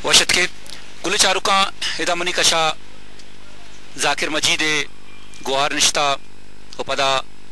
वशत के गुल चारुका इदा मनी कशा जाकिर मजीदे गुहार निश्ता ओ पदा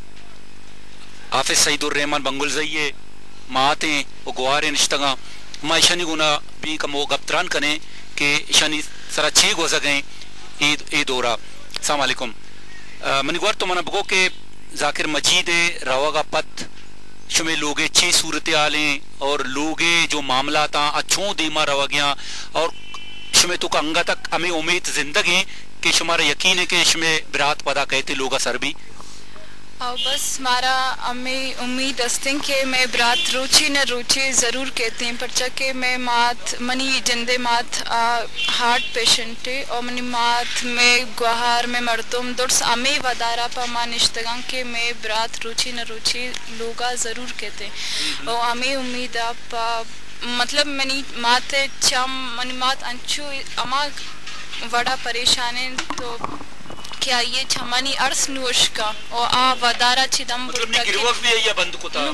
हाफिज सईदुर रहमान बंगुल जइए माते ओ गुहार निश्तगा मा ईशानी गुना भी कमो गप्तरान कने के ईशानी सरा 6 गोजा गए ईद ओरा अस्सलाम वालेकुम मनी गुहार तो मना बगो के जाकिर मजीदे रवागा पत शुमे लोगे 6 सूरत आलें और लोगे जो मामला था अच्छों दीमा रवा गया और शुमे तो का अंगा तक हमें उम्मीद जिंदगी कि शुमारा यकीन है कि शुमे बिरात पदा कहते लोगा सर भी और बस मारा हमें उम्मीद अस्तें कि मैं ब्रात रुचि न रुचि ज़रूर कहते हैं परचा के मैं मात मनी जिंदे मात हार्ट पेशेंट है और मनी मात में गुहार में मरतुम दुर्स हमें वदारा पा मानिश्तगा के मैं ब्रात रुचि न रुचि लोगा ज़रूर कहते हैं और हमें उम्मीद आप मतलब मनी मात चम मनी मात अंचु अमा बड़ा परेशान है तो क्या ये छमानी अर्स नोश का और आ वदारा चिदम बुरता के गिरवक भी आया बंद कोता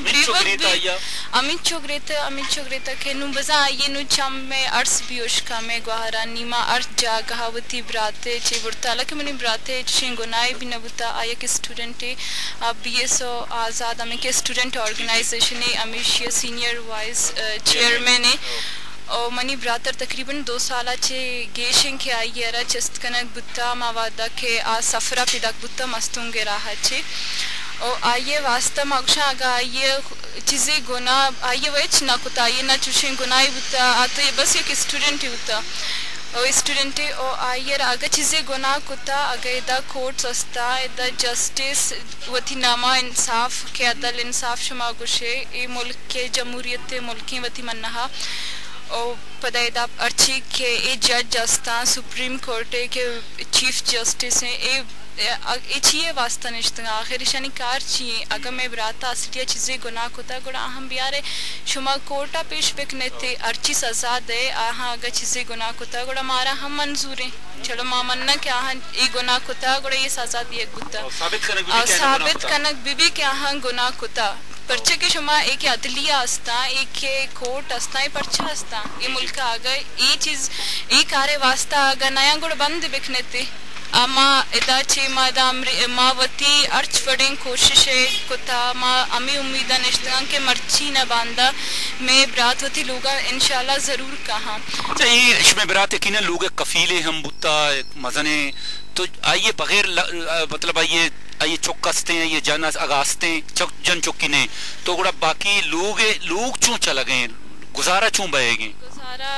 अमित चोगरेता के नु बजा ये नु चम में अर्स भी उशका में गुहारा नीमा अर्स जा गहावती ब्राते चे बुरता लके मनी ब्राते शिंगोनाई भी नबुता आया के स्टूडेंट है अब बीएसओ आजाद हमें के स्टूडेंट ऑर्गेनाइजेशन है अमीशिया सीनियर वाइस चेयरमैन है और मनी ब्रातर तकरीबन 2 साल चे गेशिंग के आई है चस्त कनक बुत्ता मावादा के आ सफरा पिदक बुत्ता मस्तुंगे रहा चे और आइए वास्ता मगशा आगा आइए चीज़ें गुना आइए वेच ना कुता आइए ना चुशिंग गुनाई बुत्ता आते ये बस एक स्टूडेंट ही बुत्ता और स्टूडेंट है और आइए आगे चीज़ें गुना कुता आगे इधर कोर्ट सस्ता इधर जस्टिस वती नामा इंसाफ के अदल इंसाफ शुमा गुशे ये मुल्क के जमहूरियत मुल्की वती मन्नहा और पदायदा अर्ची के ए जज जस्ता सुप्रीम कोर्ट के चीफ जस्टिस हैं ए चाहिए वास्ता निश्तगा आखिर शानी कार चाहिए अगर मैं बराता असलिया चीज़ें गुनाह कोता गुड़ा हम बियारे शुमा कोर्टा पेश बिकने थे अर्ची सजा दे आहा अगर चीज़ें गुनाह कोता गुड़ा मारा हम मंजूर हैं चलो मामन्ना क्या हाँ ये गुनाह कोता गुड़ा ये सजा दिए गुता साबित कनक बीबी क्या हाँ गुनाह कोता पर्चे के शुमा एक अदलिया अस्ता एक कोर्ट अस्ता ये पर्चा अस्ता ये मुल्क आ गए ये चीज़ ये कार्य वास्ता अगर नया गुड़ बंद बिकने थे अमा इदा चे मावती अर्च फड़ें कोशिश है कुता मा अमी उम्मीदा निश्तगा के मर्ची न बांधा मैं ब्रातवती लोगा इंशाल्लाह ज़रूर कहा ये इसमें ब्रात यकीनन लोग कफीले हम बुत्ता मजने तो आइए बगैर मतलब आइए चौकसते हैं ये जन अगास्ते जन चौकी ने तो गुड़ा बाकी लोग चूं चला गए गुजारा चूं बहेगे गुजारा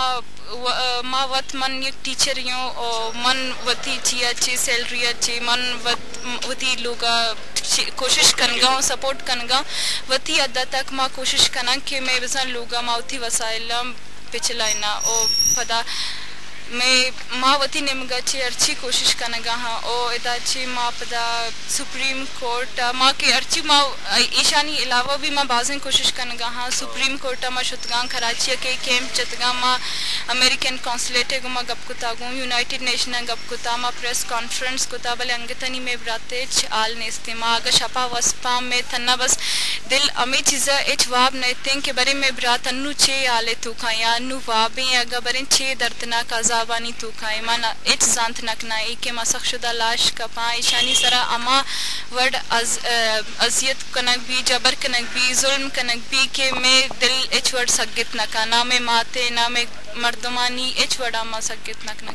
माँ वत मन एक टीचर यूँ और मन वती ची अच्छी सैलरी अच्छी मन वती लोग कोशिश कनगा सपोर्ट कनगा वती अद्दा तक माँ कोशिश कना कि मैं बस लोग माउथी वसाइल पिछला और पता मैं माँ वती निमगा ची अर्ची कोशिश कनगा हाँ और इदाची माँ पदा सुप्रीम कोर्ट माँ के अर्ची माँ ईशानी अलावा भी माँ बाज़ें कोशिश कनगा हाँ सुप्रीम कोर्ट माँ शुतगां कराची के कैंप चतगा माँ अमेरिकन कॉन्सुलेट को माँ गप कुता गूँ यूनाइटेड नेशन गप कुता माँ प्रेस कॉन्फ्रेंस कुता बले अंगतनी में ब्राते आल नेस्ते माँ अगर शपा वस्पा में थन्ना बस दिल अमी चीज़ा एच वाब नहते के बरे में ब्रात अन्नू चे आले तू खाया अन्नू वाबें अगर बरे चे दर्दनाक आजाबानी तू खाए माना एच जानत नकना एक मसख शुदा लाश कपा ईशानी सरा अमा वर्ड अजियत कनक भी जबर कनक भी जुल्म कनक भी के मैं दिल एच वर्ड सगित नका ना में माते ना में मर्दमानी एच वर्ड अमा सगित नकना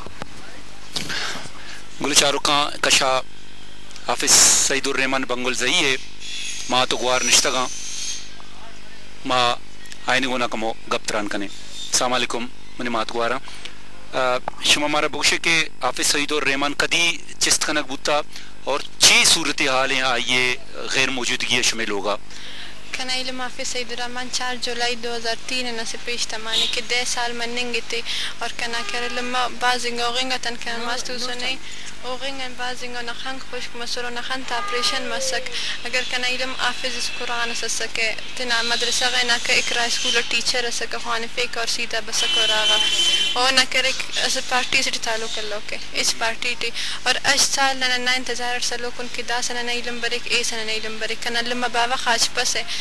के गुल चारुका कशा हाफिज सईदुर रहमान बंगुल जइए माँ तो गुहार निश्तगा माँ आईने गुना कमो गप्तरान कने अस्सलाम वालेकुम मने मात गुहारा शुमा मारा बुशे के हाफिज सईदुर रहमान कदी चिस्त कनक बुता और 6 सूरत हाल हैं आइए गैर मौजूदगी है शुमे लोगा कना इल्म हाफिज सईदुर रहमान 4 जुलाई 2003 न से पेश तमाने के 10 साल मनेंगे थे और कना कर लम्मा बाजिंगा ओगिंगा तन कर मास्तु सुने ओगिंगा बाजिंगा नखंग खुश मसरो नखंग ऑपरेशन मसक अगर कना इल्म हाफिज कुरान ससके तना मदरसा गना का इकरा स्कूल टीचर सके खाने फेक और सीधा बसक और आगा और न करे अस पार्टी से ताल्लुक लोके इस पार्टी टी और अश साल न इंतजार सलोक उनकी दास न इल्म बरेक ए सन न इल्म बरेक कना लम्मा बाबा खाज पसे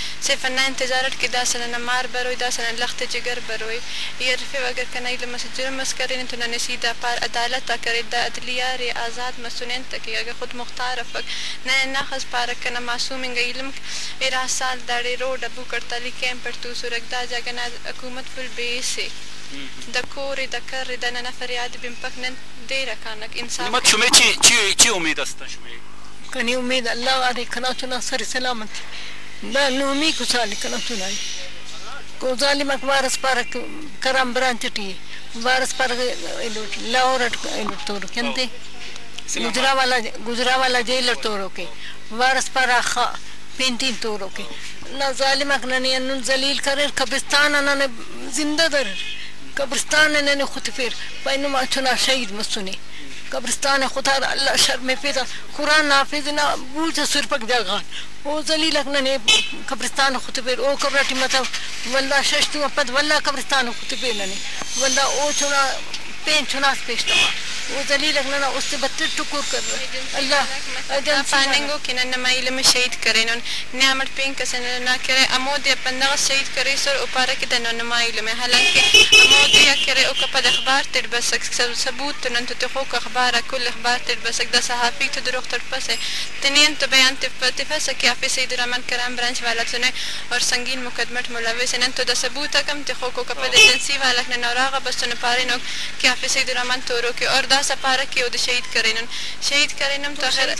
सिर्फ ना इंतजारत के दासन ना मार बरोई दासन लखते जिगर बरोई ये रफे अगर कनाई लम से जुर्म मस करें तो ना सीधा पार अदालत करे दा अदलिया रे आजाद मसुनन तक अगर खुद मुख्तार फक ना खस पार कना मासूम इल्म एरा साल दाड़े रोड अबू करताली कैंप पर तू सुरगदा जगना हुकूमत फुल बेसे दकोरे दकर दना फरियाद बिंपकन दे रखानक इंसान मत शुमे ची उम्मीद अस्ता शुमे कनी उम्मीद अल्लाह वाले कना चुना सर सलामत ना नूमी कुसाली कना चुनाई को जालिम वारस पर करम ब्रांचटी वारस पर लाहौर तो केंते गुजरा वाला जेलर तो रोके वारस पर आखा पेंटिंग तो रोके ना जालिम अकननी अन जलील करे कब्रिस्तान अन जिंदा दर कब्रिस्तान ने खुद फिर पैनु मा चुना शहीद मसुनी कब्रिस्तान खुदा अल्लाह शर में पैदा कुरान नाफिज ना बूझ सुर पक जगह ओ जलील ने कब्रिस्तान खुद फिर ओ कब्रटी मतलब वल्ला शश्तु पद वल्ला कब्रिस्तान खुद फिर ने वल्ला ओ चुना पेन चुना पेशतमा वो जलील ना उससे 32 टुकुर कर अल्लाह अजन पानेंगो कि न माइल में शहीद करें न न्यामत पेन कसन ना करे अमोदे पंदा शहीद करे सर ऊपर के तन न माइल में हालांकि अमोदे या करे ओ कपद अखबार तर बस सबूत न तो खो अखबार कुल अखबार तर बस द सहाफी तो दरुख तर पस तनेन तो बयान तफस कि आप सैयद रहमान करम ब्रांच वाला सुने और संगीन मुकदमत मुलविस न तो द सबूत कम ते खो कपद एजेंसी वाला न नौरागा बस न पारे न कि आप सैयद रहमान तोरो के और सपारक के उद शहीद करेन तो आखिर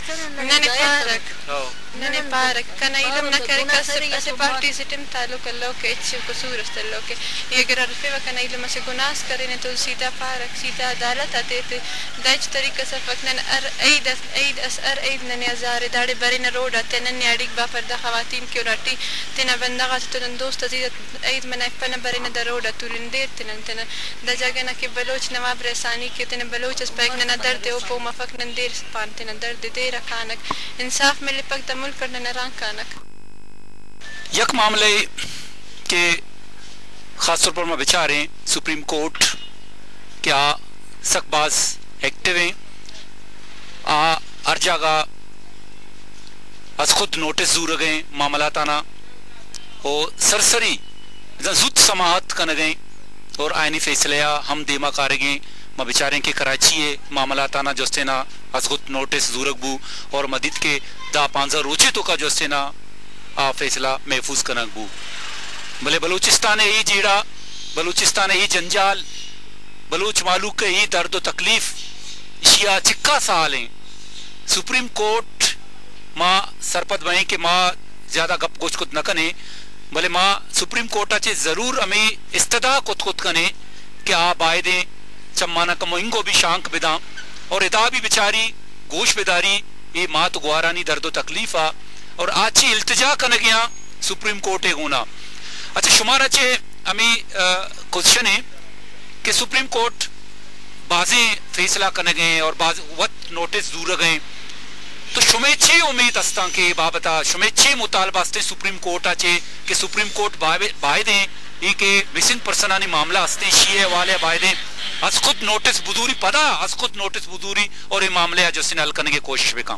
नने पारक कना इलम न करे कसे पार्टी से टिम ताल्लुक लो के इच्छे कसूर अस्तलो के ये अगर रफे व कना इलम से गुनाह करेन तो सीधा पारक सीधा अदालत आते थे दज तरीके से फकनन ईद असर ईद नने हजार दाड़े बरिन रोड आते नने अड़िक बा पर्दा खवातीन के राटी तेना बंदा तो दोस्त अजीज ईद मना पन बरिन द रोड तुरिन देर तेन द जगह न के बलोच नवाब रसानी के तेन बलोच पैगन दर्द ओ पो मफकन देर पानते न दर्द दे रखानक इंसाफ में लिपक तमुल करने न रखानक यक मामले के खास तौर पर मैं विचार हैं सुप्रीम कोर्ट क्या सकबाज एक्टिव हैं हर जगह अस खुद नोटिस दूर गए मामला ताना और सरसरी जुद समाहत कन गए और आयनी फैसले हम देमा कार गए मैं विचारें कि कराची है मामला ताना जोस्ते ना अजगुत नोटिस दूरकबू और मदद के दा पांजा रोचे तो का जोस्ते ना आ फैसला महफूज कनकबू भले बलूचिस्तान ही जीड़ा बलूचिस्तान ही जंजाल बलूच मालूक के ही दर्द तकलीफ शिया चिक्का साल हैं सुप्रीम कोर्ट माँ सरपत बहें कि माँ ज्यादा गप कुछ कुछ न कने भले माँ सुप्रीम कोर्ट चे जरूर हमें इस्तदा कुछ कुछ कने कि आप आए दें चम्माना कमोइंगो भी शांक बिदा और इदा भी बेचारी गोश बेदारी ये मात गुआरानी दर्दो तकलीफा और आची इल्तिजा कन गया सुप्रीम कोर्ट है गुना अच्छा शुमार अच्छे हमें क्वेश्चन है कि सुप्रीम कोर्ट बाजे फैसला कन गए और बाज वक्त नोटिस दूर गए तो शुमेच्छे उम्मीद अस्ता के बाबता शुमेच्छे मुतालबा अस्ते सुप्रीम कोर्ट आचे कि सुप्रीम कोर्ट बायदे ये के मिसिंग पर्सन ने मामला अस्ते शीए वाले बायदे आज खुद नोटिस बुदूरी पदा आज खुद नोटिस बुदूरी और ये मामले जो सिन हल करने की कोशिश भी काम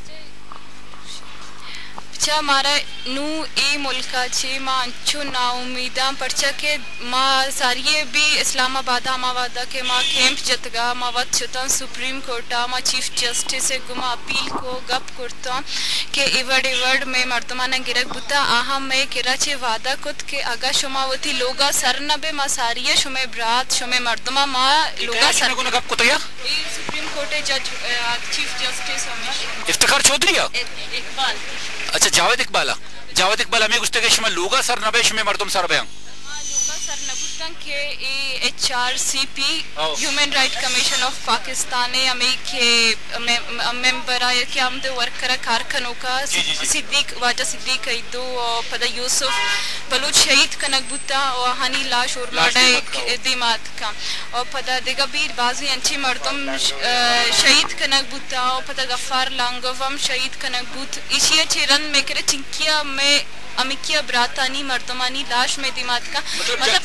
पर्चा मारा नू ए मुल्का छे मां अंचो ना उम्मीदा पर्चा के मां सारिये भी इस्लामाबाद मावादा के मां कैंप जतगा मां वत छता सुप्रीम कोर्टा मां चीफ जस्टिस से गुमा अपील को गप करता के इवड़ में मर्दमाना गिरक बुता आहा में किराचे वादा कुत के आगा शुमावती लोगा सरनबे मां सारिये शुमे ब्रात शुमे मर्दमा मां लोगा सर को गप कुतया सुप्रीम कोर्ट जज चीफ जस्टिस इफ्तिखार चौधरी इकबाल अच्छा जावेद इकबाल हमें गुस्ते के शमे लोगा सर नबे शमे मर्दम सर बयां लोगा सर नबुतन के HRCP human right commission of Pakistan हमें के मेंबर आए कि हम दो वर्कर कारखानों का सिद्दीक वाजा सिद्दीक दो पदा यूसुफ बलूच शहीद कनक बुता और हनी लाश और लाडे दिमाग का और पदा देगा बीर बाजी अंची मर्दम शहीद कनक बुता और पदा गफ्फार लांगवम शहीद कनक बुत इशिया चिरन में करे चिंकिया में अमिकिया ब्रातानी मर्दमानी लाश में दिमाग का मतलब कि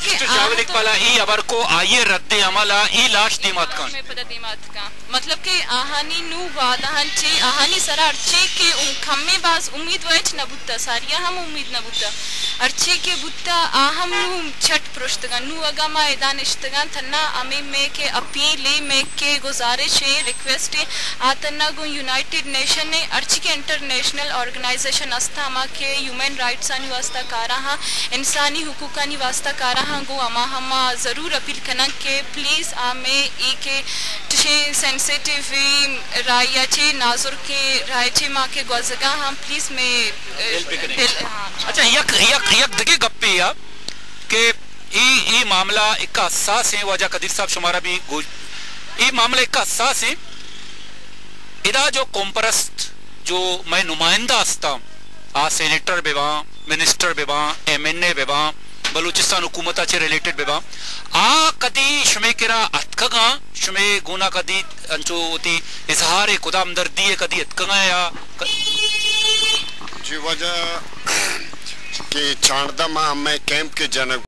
मुताबिक पला ई अबर को आये रद्द अमला ई लाश दीमात का में पदा दीमात का मतलब के आहानी नु वादाहन चे आहानी सरा अर्चे के खम्मे बास उम्मीद वच न बुत्ता सारिया हम उम्मीद न बुत्ता अर्चे के बुत्ता आहम नु छट प्रश्तगा नु अगा मा एदानिश्तगा थन्ना अमे में के अपील में के गुजारिश है रिक्वेस्ट है आतना गो यूनाइटेड नेशन ने अर्चे के इंटरनेशनल ऑर्गेनाइजेशन अस्तामा के ह्यूमन राइट्स आनी वास्ता कारा इंसानी हुकूक आनी वास्ता कारा गो अमा हमा जरूर अपील कना के प्लीज आमे ई के चे सेंसिटिव राय चे नाजुर के राय चे मां के गजगा हम प्लीज में अच्छा यक यक यक दगे गप्पे या के ई मामला एक हसास है वजह कदीर साहब शुमारा भी ई मामला एक हसास है इदा जो कॉम्परस्ट जो मैं नुमाइंदा हस्ता आ सेनेटर बेबा मिनिस्टर बेबा एमएनए बेबा बलूचिस्तान हुकूमत से रिलेटेड बेबा आ कदी शमे किरा अतकगा शमे गुना कदी अंचो होती इजहार खुदाम दर्दी कदी अतकगा या जी वजह के चांदमा मैं कैंप के जनक